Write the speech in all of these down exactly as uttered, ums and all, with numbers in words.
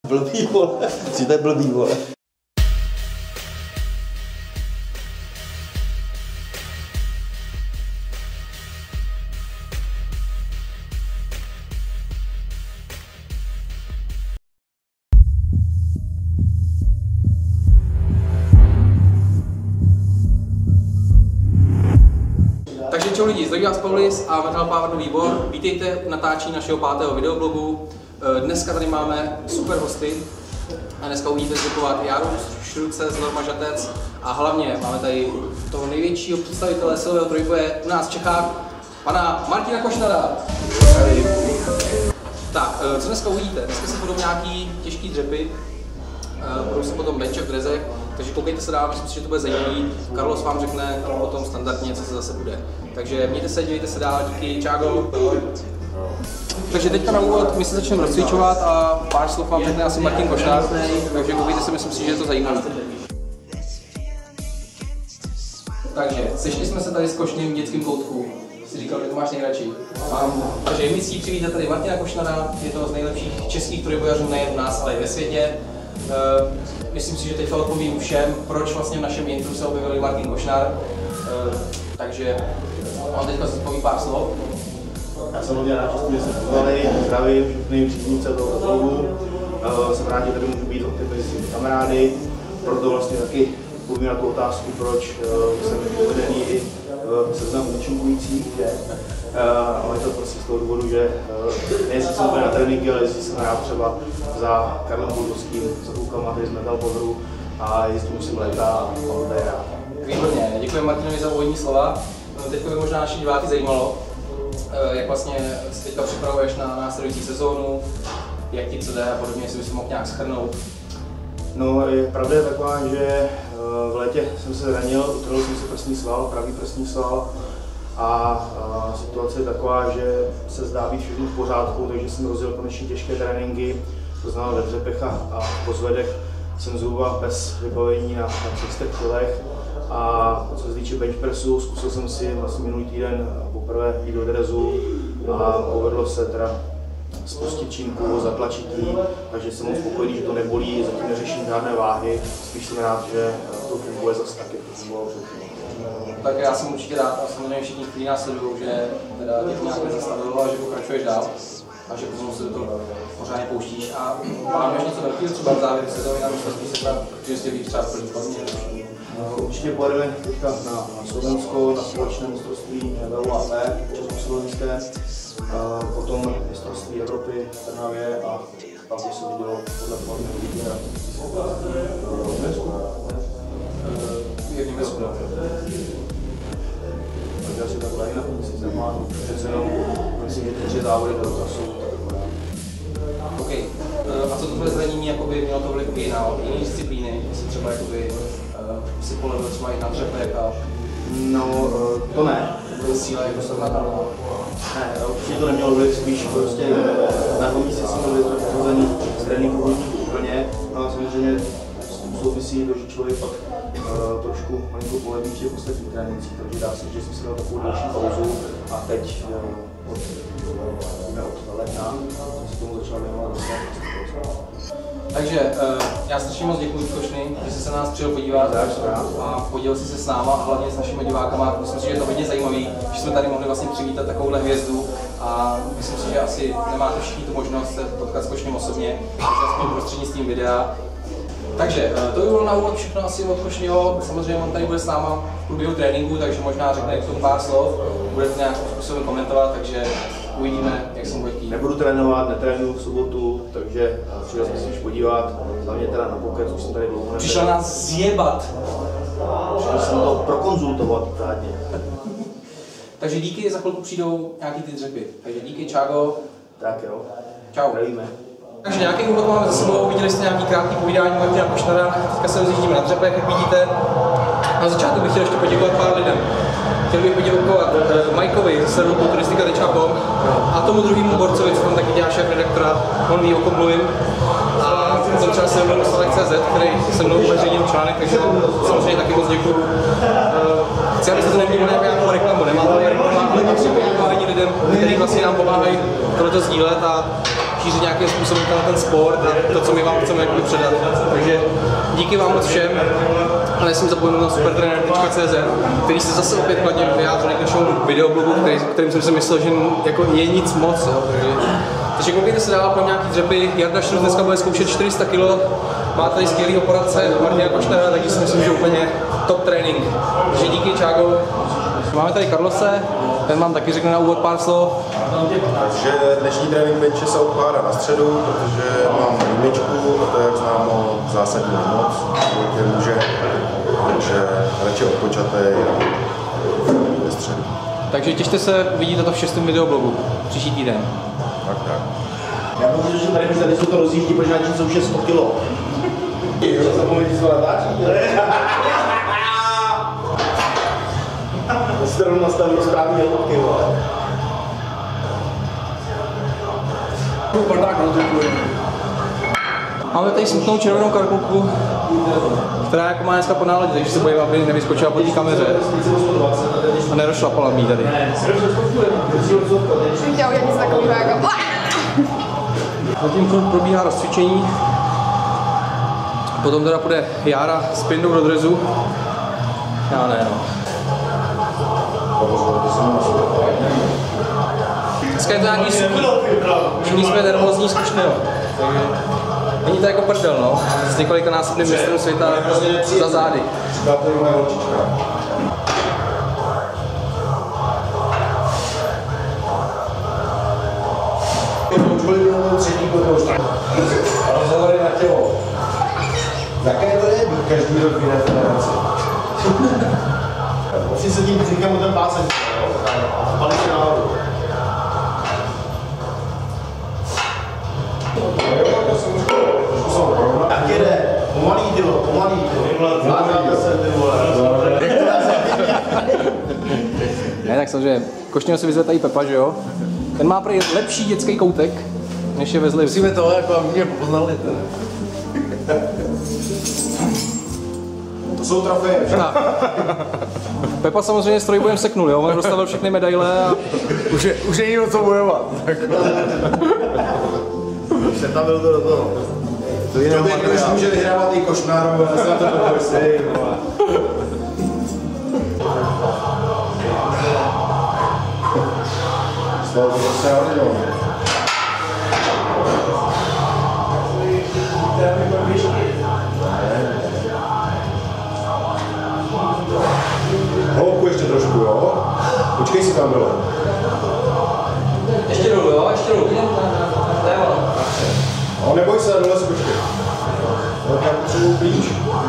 Blbý, vole. Co to je blbý, vole. Takže čau lidi, zdraví vás Pavlis a Metal Power Výbor. Vítejte u natáčení našeho pátého videoblogu. Dneska tady máme super hosty a dneska uvidíte zvyklovat Jarus, Šruce, Norma Žatec a hlavně máme tady toho největšího představitele silového trojboje u nás v Čechách, pana Martina Košnara. Tak, co dneska uvidíte? Dneska se budou nějaký těžký dřepy, budou se potom benče v drezech, takže koukejte se dál, myslím si, že to bude zajímavý. Carlos vám řekne potom standardně, co se zase bude. Takže mějte se, dívejte se dál, díky, čágo. Takže teďka na úvod my se začneme rozcvičovat a pár slov vám řekne asi Martin Košnár, takže koukejte se, myslím si, že je to zajímavé. Takže sešli jsme se tady s Košním v dětském koutku. Jsi říkal, že to máš nejradši. Mám. Takže my si přivítáme tady Martina Košnara, je to z nejlepších českých trojbojařů nejen u nás, ale i ve světě. Uh, myslím si, že teď odpovím všem, proč vlastně v našem intru se objevil Martin Košnár. Uh, takže on teďka si poví pár slov. Já jsem hodně rád, že jste se pozvali, zdravím všechny příznivce tohoto blogu. Uh, jsem rád, že tady můžu být mezi svými kamarády, proto vlastně taky povím na tu otázku, proč uh, jsem uvedený i v seznamu účinkujících. Uh, ale je to prostě z toho důvodu, že uh, nejezdil jsem úplně na tréninky, ale jezdil jsem rád třeba za Karlem Boudovským, za klukama tady z Metal Poweru a jezdím musím léta a mám tady rád. Výborně, děkuji Martinovi za úvodní slova. Teď by možná naši diváky zajímalo, jak vlastně se teďka připravuješ na následující sezónu, jak ti co jde a podobně, jestli bys mohl nějak shrnout. No, je, pravda je taková, že v létě jsem se zranil, utrhl jsem si prsní sval, pravý prsní sval a, a situace je taková, že se zdá být všechno v pořádku, takže jsem rozjel konečně těžké tréninky, to znamená ve dřepech a v pozvedech jsem zhruba bez vybavení na, na tři stech kilech. A co se týče bench pressu, zkusil jsem si vlastně minulý týden poprvé jít do drezu a povedlo se teda spustit činku, zatlačit jí, takže jsem moc spokojený, že to nebolí, zatím neřeším žádné váhy, spíš jsem rád, že to funguje zase taky, to fungovalo předtím. Tak já jsem určitě rád a samozřejmě všichni, kteří nás sledují, že teda tě to nějak nezastavilo a že pokračuješ dál a že potom se do toho pořádně pouštíš a plánuješ něco velkého třeba v závěru sezóny na mistrovství světa, že jsi víc třeba v první formě. Určitě pojedeme teďka na, na Slovensko, na společné mistrovství V U A P, československé, potom mistrovství Evropy v Trnavě a pak by se vidělo podle formy uvidíme v Německu. Je v Německu, no. Takže asi takhle jinak si zamánu, přece jenom myslím, že ty tři závody do toho jsou takové. OK. A co tohle zranění jakoby mělo to vliv i na jiné disciplíny, jestli třeba jakoby si polevil třeba i na dřepech a... No, to ne. Síla jako srovnatelná. Ne, určitě to nemělo vliv, spíš prostě na tom místě jsem byl vyhozený z tréninku úplně. No a samozřejmě s tím souvisí to, že člověk pak uh, trošku malinko poleví v těch ostatních trénincích, takže dá se, že jsem si dal takovou další pauzu a teď uh, od, uh, od ledna jsem se tomu začal věnovat. Takže uh, já strašně moc děkuji Košny, že jsi se na nás přijel podívat a podělil jsi se s náma a hlavně s našimi divákama. Myslím si, že je to hodně zajímavý, že jsme tady mohli vlastně přivítat takovouhle hvězdu a myslím si, že asi nemáte všichni tu možnost se potkat s Košním osobně, takže aspoň prostřednictvím videa. Takže uh, to by bylo na úvod všechno asi od Košního. Samozřejmě on tady bude s náma v průběhu tréninku, takže možná řekne k tomu pár slov, bude to nějakým způsobem komentovat, takže uvidíme, jak se mu bude chtít. Nebudu trénovat, netrénuju v sobotu, takže přišel jsem si už podívat, hlavně teda na pokec, už jsem tady dlouho nebyl. Přišel nás zjebat. Přišel jsem to prokonzultovat řádně. Takže díky, za chvilku přijdou nějaký ty dřepy. Takže díky, čágo. Tak jo. Čau. Zdravíme. Takže nějaký úvod máme za sebou, viděli jste nějaký krátký povídání Martina Košnara, teďka se rozjíždíme na dřepech, jak vidíte. Na začátku bych chtěl ještě poděkovat pár lidem. Chtěl bych poděkovat uh, Mikeovi ze serveru kulturistika tečka com a tomu druhému borcovi, co tam taky dělá šéf redaktora, on ví, o kom mluvím. A jsem třeba se mnou Salek tečka cé zet, který se mnou uveřejnil článek, takže samozřejmě taky moc děkuju. Uh, chci, abyste to nevnímali jako nějakou reklamu, nemá to reklama, ale patří poděkování lidem, kteří vlastně nám pomáhají tohleto sdílet a šířit nějakým způsobem ten sport a to, co my vám předat. Takže díky vám moc všem, ale nesmím zapomenout na supertrenér tečka cé zet, který se zase opět kladně vyjádřil k našemu videoblogu, který, kterým jsem si myslel, že jako je nic moc. Jo, takže, takže koukejte se dál pro nějaký dřepy. Jarda Šrus dneska bude zkoušet čtyři sta kilo, má tady skvělý poradce Martina Košnera, takže si myslím, že úplně top trénink. Takže díky, čágo. Máme tady Carlose, ten vám taky řekne na úvod pár slov. Takže dnešní trénink benče se odkládá na středu, protože mám jedničku a to je, jak známo, zásadní nemoc, který může, takže radši odpočatej ve středu. Takže těšte se, vidíte to v šestém videoblogu, příští týden. Tak, tak. Já pokud že tady už tady jsou to rozjíždí, protože na čím jsou už sto kilo. Zapomeňte se to natáčí? Já si to rovnou nastavil správně lotky, vole. Máme tady smutnou červenou karkulku, která jako má dneska po náladě, takže se bojím, aby nevyskočila po té kameře a nerozšlapala mě tady. Jsem chtěla udělat něco takového jako... Zatím furt probíhá rozcvičení, potom teda půjde Jára s pindou do drezu. Já ne, no. Dneska je to nějaký suchý, všichni jsme nervózní zkušný, jo. Takže není to jako prdel, no. S několika násobným mistrem světa za zády. Rozhovory na tělo. Jaké to je být každý rok v jiné federaci? Vlastně se tím říkám o ten pásek, a pali se nahoru. Tak jede, pomalý tylo, pomalý tylo. Vládáte se ty vole. Ne, tak samozřejmě, Košňo si vyzve tady Pepa, že jo? Ten má prý lepší dětský koutek, než je vezli. Musíme to, jako mě poznali to. To jsou trofeje. Pepa samozřejmě s trojbojem seknul, jo? On dostavil všechny medaile a... Už, je, už není o co bojovat. Už se tam byl to do toho. To jiného materiál. Může vyhrávat i Košnáru, ale se na to pověsej. Slovo to se hodilo. Hloubku ještě trošku, jo? Počkej si tam bylo. Ještě dolů, jo? Ještě dolů. To je ono. No, neboj se, dole si počkej. Já potřebuji blíž.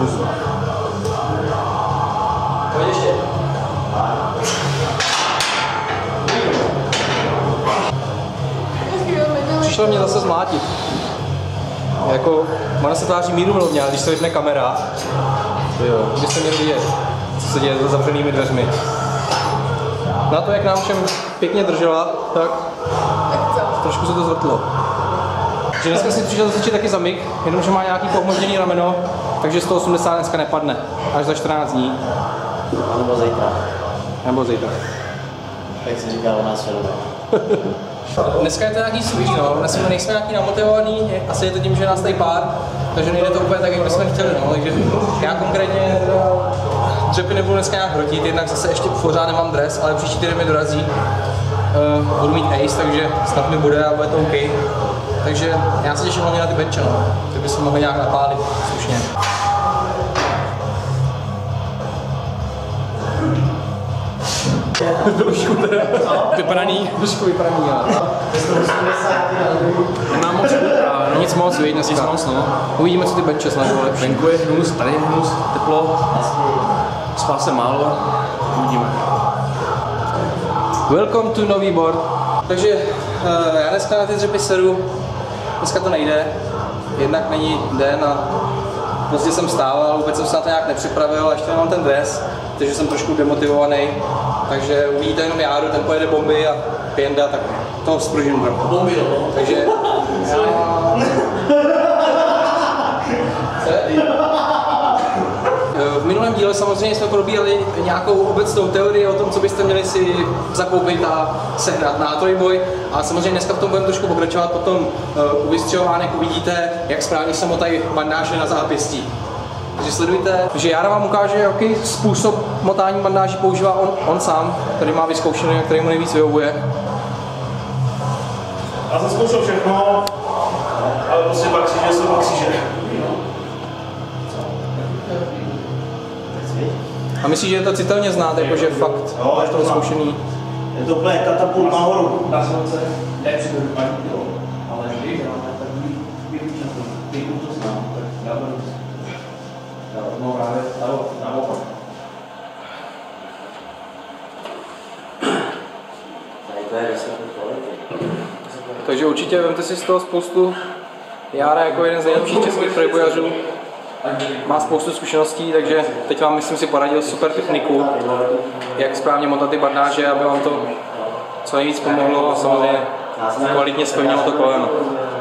Pojď ještě. Přišel mě zase zmlátit. Jako, ona se tváří míru milovně, ale když se vypne kamera, to jo, byste měli vidět, co se děje za zavřenými dveřmi. Na to, jak nám všem pěkně držela, tak trošku se to zvrtlo. Že dneska si přišel zatočit taky za mig, jenomže má nějaký pohmožděný rameno, takže sto osmdesát dneska nepadne, až za čtrnáct dní. Nebo zítra. Nebo zítra. Jak se říká u nás Ferové. Dneska je to nějaký suchý, no. Dneska nejsme nějaký namotivovaný, asi je to tím, že nás tady pár, takže nejde to úplně tak, jak bychom chtěli, no. Takže já konkrétně dřepy nebudu dneska nějak hrotit, jednak zase ještě pořád nemám dres, ale příští týden mi dorazí. Uh, budu mít ace, takže snad mi bude a bude to OK. Takže já se těším hlavně na ty benče, no. Ty bychom mohli nějak napálit slušně. Trošku teda vypraný, trošku vypraný, ale nemám moc právě, no. Nic moc, víš, dneska. Nic moc, no. Uvidíme, co ty benče snad bylo lepší. Venku je hnus, tady je hnus, teplo, spá se málo, uvidíme. Welcome to nový board. Takže uh, já dneska na ty dřepy sedu, dneska to nejde, jednak není den a prostě jsem stával, vůbec jsem se na to nějak nepřipravil a ještě nemám ten dres, takže jsem trošku demotivovaný. Takže uvidíte jenom Járu, ten pojede bomby a Pěnda, tak toho spružím trochu. Bomby, no. Takže já... V minulém díle samozřejmě samozřejmě jsme probírali nějakou obecnou teorii o tom, co byste měli si zakoupit a sehnat na trojboj. A samozřejmě dneska v tom budeme trošku pokračovat, potom uh, u vystřelovánek uvidíte, jak správně se motají bandáže na zápěstí. Takže sledujte, že Jára vám ukáže, jaký způsob motání bandáží používá on, on sám, který má vyzkoušený a který mu nejvíc vyhovuje. Já jsem zkoušel všechno, ale prostě pak kříže jsou pak kříže. A myslíš, že je to citelně znát, jakože fakt Jo, máš to vyzkoušený? Je to úplně katapult nahoru. Na slunce lepší do paní, jo. Ale když já mám takový vyučit na to, ty to znám, tak já budu já rovnou právě naopak. Takže určitě vemte si z toho spoustu. Jára jako jeden z nejlepších českých trojbojařů má spoustu zkušeností, takže teď vám myslím si poradil super techniku, jak správně motat ty bandáže, aby vám to co nejvíc pomohlo a samozřejmě kvalitně zpevnilo to koleno.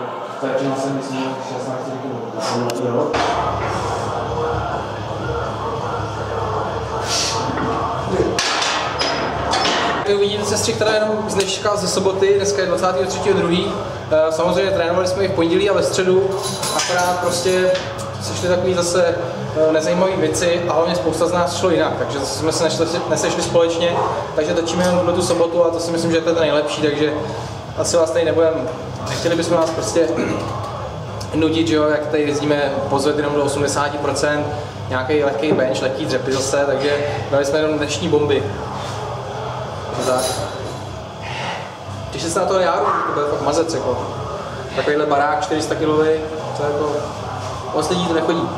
Uvidíte sestřih teda jenom z dneška, ze soboty, dneska je dvacátého třetího druhého Samozřejmě trénovali jsme i v pondělí a ve středu, akorát prostě sešly takové zase nezajímavé věci a hlavně spousta z nás šlo jinak, takže zase jsme se nešli, nesešli společně, takže točíme jenom tuhle tu sobotu a to si myslím, že to je to nejlepší, takže asi vás tady nebudeme, nechtěli bychom vás prostě nudit, že jo, jak tady jezdíme pozved jenom do osmdesáti procent, nějaký lehký bench, lehký dřepy zase, takže dali jsme jenom dnešní bomby. Tak. Těšte se na toho Járu, to bude fakt mazec, jako. Takovýhle barák čtyři sta kilový, to je jako, moc lidí to nechodí.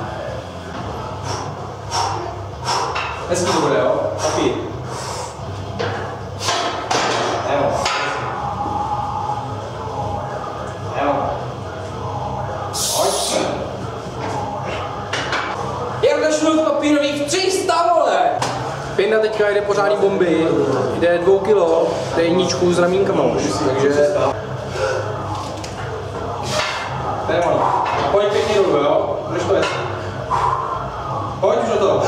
Hezký to bude, jo? Papír. Jo. Jo. Pojď. Jarda Šluk papírových tři sta, vole! Pinda teďka jde pořádný bomby, jde dvou kilo, jde jedničku s ramínkama už, takže... To je ono. Pojď pěkně dolů, jo? Budeš to hezky. Pojď už do toho.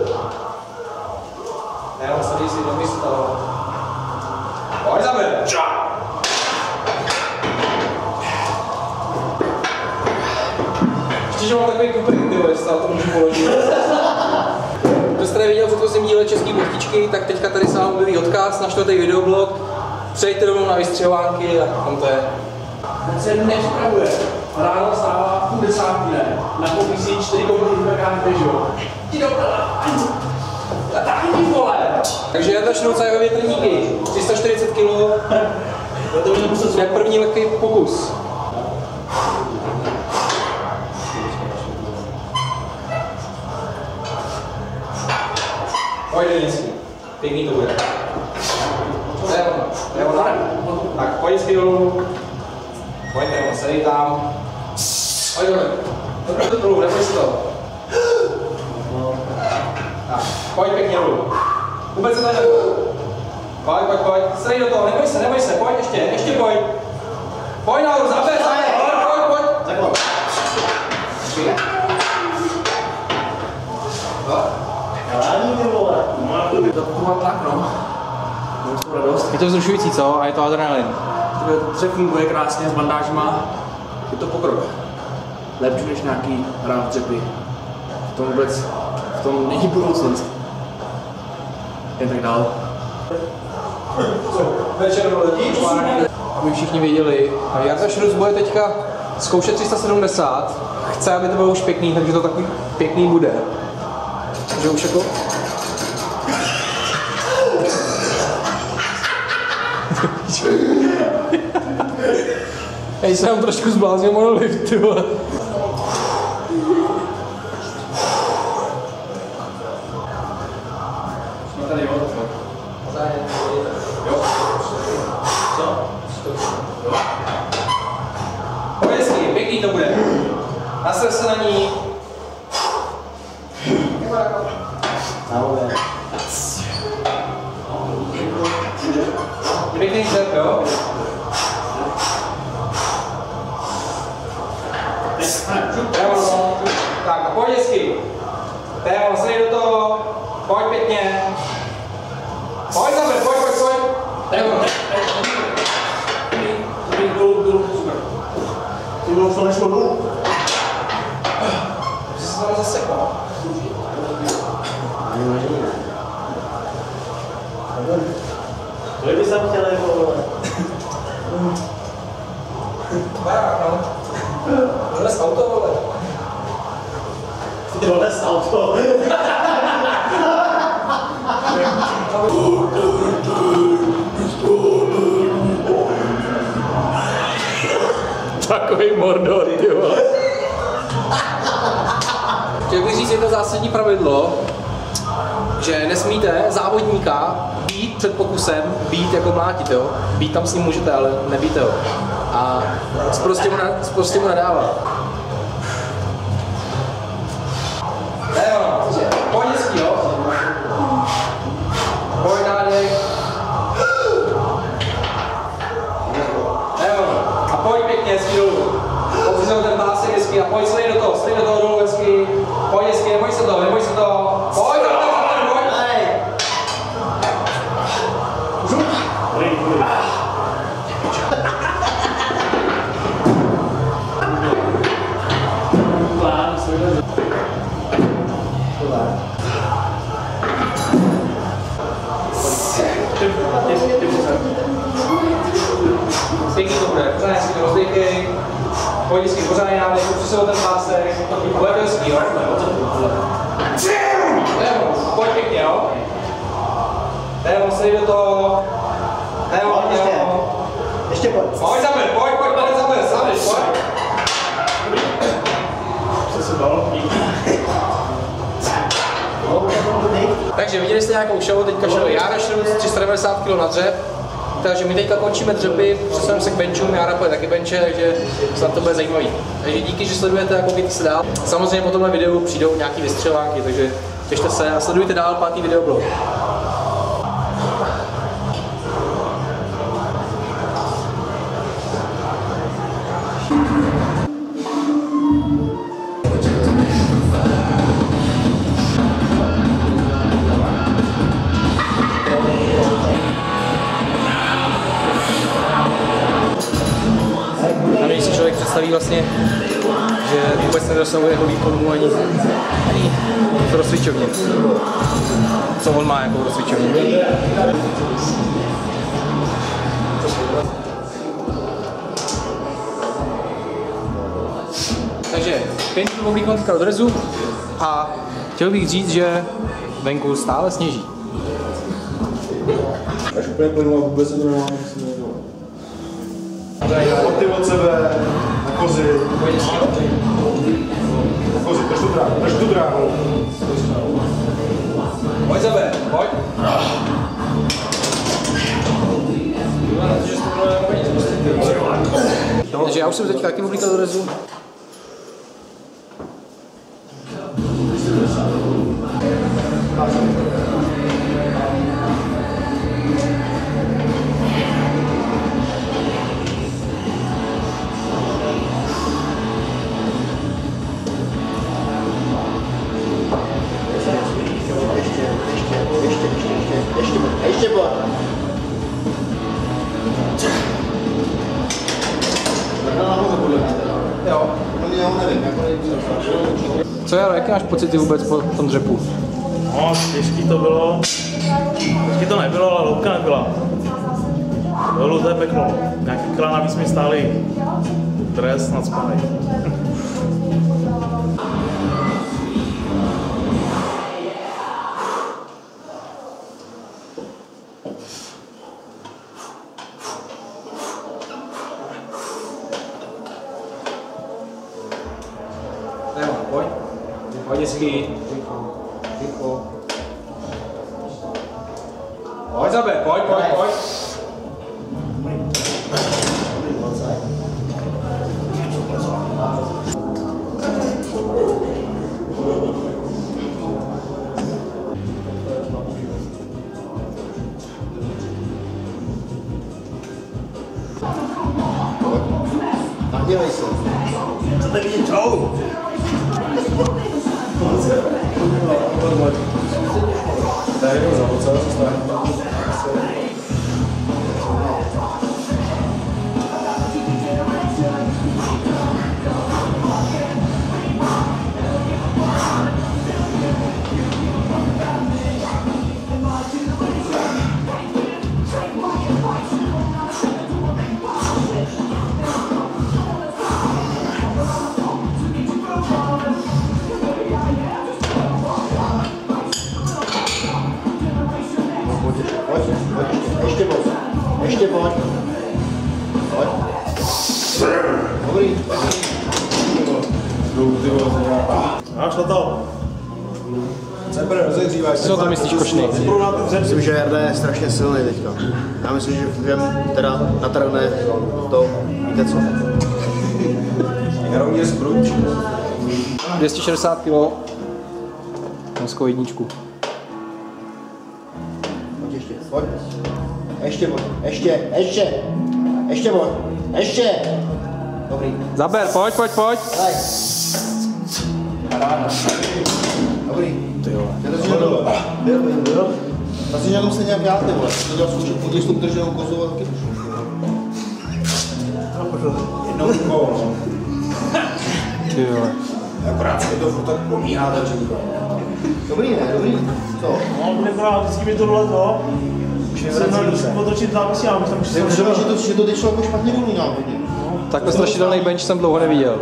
Ne, on sadí si do místa. Pojď za mě. Ještě, že mám takový kuprik, tyhle, jestli na to můžu položit. Kdo jste neviděl v předchozím díle Český bochtičky, tak teďka tady se vám objeví odkaz na čtvrtý videoblog. Přejďte rovnou na vystřelovánky a tam to je. On se nepřipravuje. Ráno stává půl desátky, ne? Na popisí čtyři komplety pekáte, že jo? Ti dobrá, ani vole! Takže já začnu celé větrníky. tři sta čtyřicet kilo. Jak první lehký pokus. Pojď Denisky, pěkný to bude. To je ono, to je ono. Tak pojď hezky dolů. Pojďte ono, sedej tam. Pojď dolů. Dobře dolů, neboj si to. Tak, pojď pěkně dolů. Vůbec se to neboj. Pojď, pojď, pojď. Sedej do toho, neboj se, neboj se, pojď ještě, ještě pojď. Pojď nahoru, zaber, zaber, pojď, pojď, pojď. Takhle. To má tlak, no. Mám to radost. Je to vzrušující, co? A je to adrenalin. Vše funguje krásně s bandážma. Je to pokrok. Lepší než nějaký rám dřepy. V tom vůbec, v tom není budoucnost. Jen tak dál. Večer doletí, aby všichni věděli. Jarda Šruc bude teďka zkoušet tři sta sedmdesát. Chce, aby to bylo už pěkný, takže to takový pěkný bude. Takže už jako... Hej, jsem trošku zbláznil monolift, ty vole. Jsme tady, jo? Jo? Co? Pojď hezky, pěkný to bude. Nastav se na ní. Pěkný dřep, jo? Tak a pojď hezky. Téma, sedej do toho. pojď pěkně. Pojď za mě, pojď, pojď, pojď. Nebo. Dolů, dolů, super. Ty bylo to nešlo dolů. Jsi se tam zasekl. Kolik bys tam chtěl jako vole? Barák, no. Dones auto, vole. Ty dones auto. Takový mordor, ty vole. Chtěl bych říct jedno zásadní pravidlo, že nesmíte závodníka být před pokusem, být jako mlátit, jo? Být tam s ním můžete, ale nebýte ho. A prostě mu, na, prostě mu nadávat. Evo, pojď hezký, jo? Pojď nádech. Evo, a pojď pěkně hezký dolů. Popřizel ten pásek hezký a pojď slej do toho, slej do toho dolů hezký. Pojď hezký, neboj se toho, neboj se toho. Pojď, pojď, pojď, pojď. Pěkný to bude, pořádně hezký to rozdejkej. Pojď hezký, pořádně nádech, popřizel ten pásek. Bude to hezký, jo? Nebo, pojď pěkně, jo? Nebo, slej do toho. Nebo, nebo. Ještě pojď. Pojď za mě, pojď, pojď, pojď za mě, sám jdeš, pojď. Co se dalo? Takže viděli jste nějakou show, teďka show já našel tři sta devadesát kilo na dřep, takže my teďka končíme dřepy, přesuneme se k benchům, Jára pojede taky benče, takže snad to bude zajímavý. Takže díky, že sledujete a koukejte se dál. Samozřejmě po tomhle videu přijdou nějaký vystřelánky, takže těšte se a sledujte dál pátý videoblog. A když si člověk představí vlastně, že vůbec nedosahuje jeho výkonu ani, ani v rozcvičovně. Co on má jako v rozcvičovně. Takže pěkný oblíkon teďka do drezu a chtěl bych říct, že venku stále sněží. Až úplně plynula, vůbec se to nemá nic nedělat. Ty od sebe, na kozy. Na kozy, drž tu dráhu, drž tu dráhu. Pojď za B, pojď. Takže já už jsem teďka taky oblíkal do drezu. Ještě pojď. Jo. Já nevím, jako nejvíc. Co Jaro, jaký máš pocity vůbec po tom dřepu? No, těžký to bylo. Těžký to nebylo, ale loupka nebyla. Dolů to je peklo. Nějaký kila navíc mi stály dres nadspanej. Jo, pojď. Pojď hezký. Ticho. Pojď za B, pojď, pojď, pojď. Nadělej se. Co tak vidíš? Čau. A šlo to. Co to myslíš, Košný? Myslím, že Jarda je strašně silný teďka. Já myslím, že vím, teda natrhne to, víte co? Jarou je zbruč. dvě stě šedesát kilo. Dneskou jedničku. Pojď ještě, pojď. Ještě, pojď. Ještě, ještě. Ještě, pojď. Ještě. Dobrý. Zaber, pojď, pojď, pojď. Daj. Dobrý. Ty jo. Já to byl, byl, byl, byl. Vlastně na tom se nějak já, ty vole. To dělal zkoušet pod jistou drženou kozu a taky Jednou rukou. Ty jo. Akorát se mi to furt tak pomíhá, takže Dobrý, ne? Dobrý. Co? No, nebrá, vždycky mi to dole to. Už je vrací se. Potočit závisí, ale už tam Je třeba, že to, že to teď šlo jako špatně dolů náhodně. Takhle strašidelný bench jsem dlouho neviděl.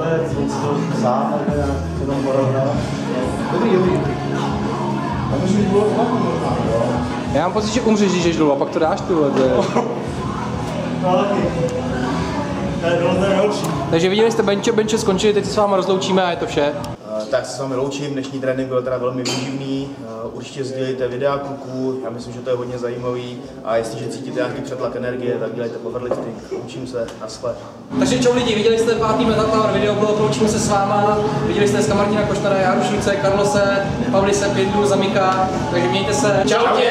Dobrý, dobrý. Já myslím, že bylo špatně možná, jo? Já mám pocit, že umřeš, když jdeš dolů, a pak to dáš, ty vole. To je... No, taky. To je dole, to je nejlepší. Takže viděli jste benče, benče skončili, teď se s váma rozloučíme a je to vše. Tak se s vámi loučím, dnešní trénink byl teda velmi výživný, určitě sdílejte videa kluků, já myslím, že to je hodně zajímavý a jestliže cítíte nějaký přetlak energie, tak dělejte powerlifting, učím se, naschle. Takže čau lidi, viděli jste pátý Metatower video, bylo loučíme se s váma, viděli jste dneska Martina Koštara, Járu Šulce, Karlose, Pavlise, Pětru, Zamika, takže mějte se, čau tě!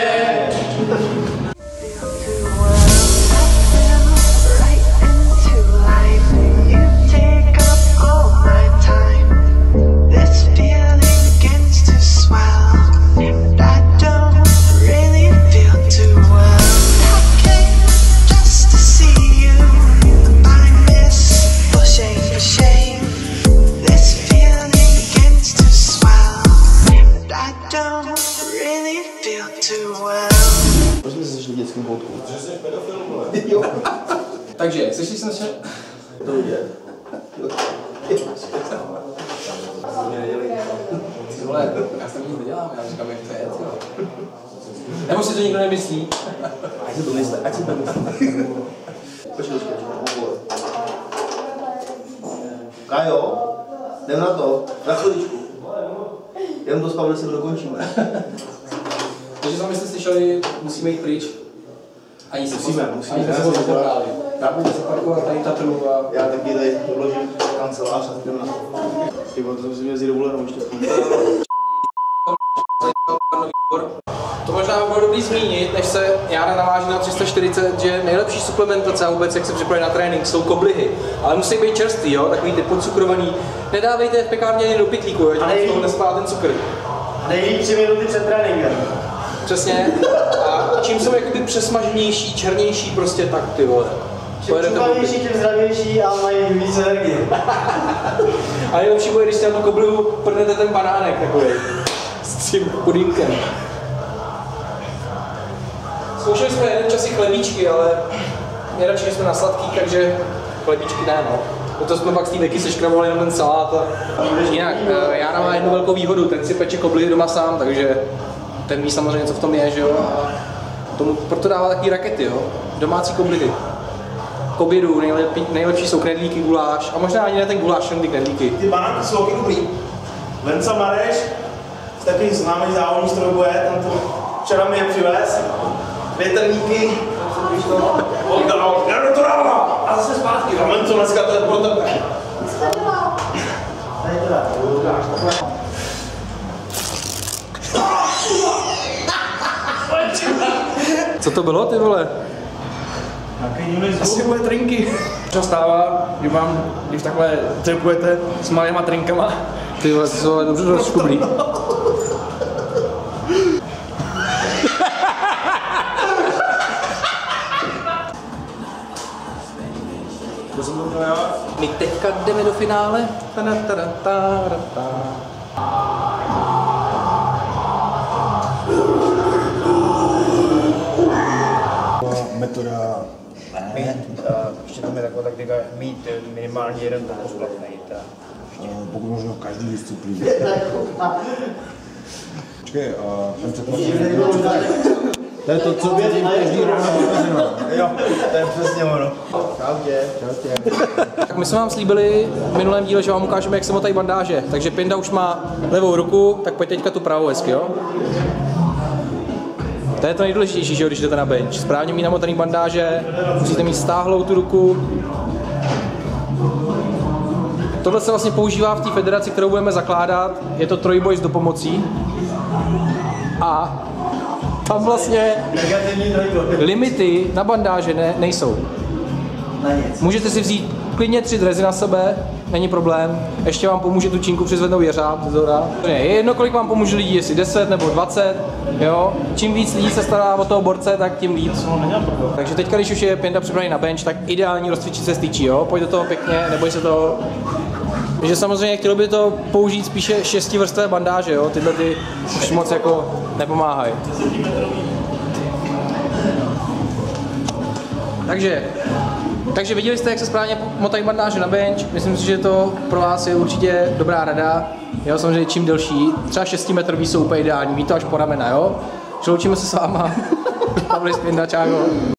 Proč jsme se sešli v dětském koutku? Protože jsi pedofil, vole. Takže, sešli jsme se... To je. Ty vole, já s tím nic nedělám, já říkám, jak to je, jo. Nebo si to nikdo nemyslí? Ať si to myslí, ať si to myslí. Počkej, počkej, počkej. Kajo, jdem na to, na chviličku. Jenom to s Pavlem se dokončíme. Takže sami jste slyšeli, musíme jít pryč. Ani se Musíme, musíme. Ani se moc nepohráli. Já budu zaparkovat tady Tatru a... Já taky tady odložím kancelář a jdem na to. Ty vole, to jsem si měl vzít dovolenou ještě. To možná by bylo dobrý zmínit, než se Jára naváží na tři sta čtyřicet, že nejlepší suplementace a vůbec, jak se připraví na trénink, jsou koblihy. Ale musí být čerstvý, jo, takový ty podcukrovaný. Nedávejte v pekárně jen do pytlíku, ať z toho nespá ten cukr. Nejlíp tři minuty před tréninkem. Přesně. A čím jsou jako ty přesmaženější, černější prostě, tak ty vole. Čím čuvavější, tím zdravější a mají víc energie. A nejlepší bude, když si na tu koblihu prdnete ten banánek takový. S tím pudínkem. Zkoušeli jsme jeden čas i chlebíčky, ale nejradši jsme na sladký, takže chlebíčky ne, no. To jsme pak z té deky seškravovali jenom ten salát a jinak. Jára má jednu velkou výhodu, ten si peče koblihy doma sám, takže ten ví samozřejmě, co v tom je, že jo. A tomu proto dává takový rakety, jo. Domácí koblihy. K obědu nejlepší, nejlepší jsou knedlíky, guláš a možná ani ne ten guláš, jenom ty knedlíky. Ty banánky jsou taky dobrý. Venca Mareš, takový známý závodní strojboje, tam to včera mi je přivez. Větrníky, tam se to oddal, já to dávám a zase zpátky. A Venco dneska to je pro tebe. Co to bylo, ty vole? Asi bude trinky. Co stává, když, vám, když takhle tripujete s malýma trinkama. Ty vole, ty jsou ale dobře rozškublí. My teďka jdeme do finále. Tada, tada, tada, tada. Metoda. Mít, ještě tam je taková taktika, mít minimálně jeden pokus platný. Pokud možno v každý disciplíně. Počkej, a ten předtím... To je to, co vědím každý ráno pokořeno. Jo, to je přesně ono. Čau tě. Čau tě. Tak my jsme vám slíbili v minulém díle, že vám ukážeme, jak se motají bandáže. Takže Pinda už má levou ruku, tak pojď teďka tu pravou hezky, jo? To je to nejdůležitější, že jo, když jdete na bench. Správně mít namotaný bandáže, musíte mít stáhlou tu ruku. Tohle se vlastně používá v té federaci, kterou budeme zakládat. Je to trojboj s dopomocí. A tam vlastně limity na bandáže ne, nejsou. Můžete si vzít klidně tři drezy na sebe, není problém. Ještě vám pomůže tu činku přizvednout jeřáb ze zhora. Je jedno, kolik vám pomůže lidí, jestli deset nebo dvacet. Jo? Čím víc lidí se stará o toho borce, tak tím líp. Takže teďka, když už je Pinda připravený na bench, tak ideální rozcvičit se stýčí, jo? Pojď do toho pěkně, neboj se toho. Takže samozřejmě chtělo by to použít spíše šestivrstvé bandáže, jo? Tyhle ty už moc jako nepomáhají. Takže, takže viděli jste, jak se správně motají bandáže na bench. Myslím si, že to pro vás je určitě dobrá rada. Jo, samozřejmě čím delší, třeba šestimetrový jsou úplně ideální, mít to až po ramena, jo? Loučíme se s váma. Pavlis Pinda, čágo.